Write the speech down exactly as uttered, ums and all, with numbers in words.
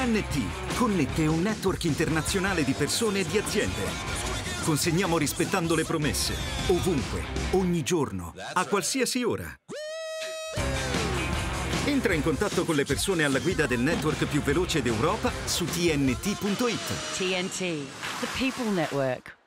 N T connette un network internazionale di persone e di aziende. Consegniamo rispettando le promesse, ovunque, ogni giorno, a qualsiasi ora. Entra in contatto con le persone alla guida del network più veloce d'Europa su T N T punto it. T N T, the people network.